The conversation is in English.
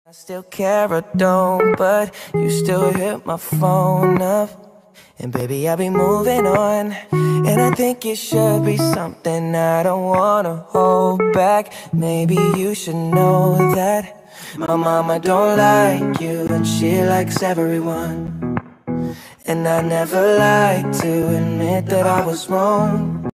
I still care or don't, but you still hit my phone up. And baby, I'll be moving on. And I think it should be something I don't wanna hold back. Maybe you should know that my mama don't like you, and she likes everyone. And I never like to admit that I was wrong.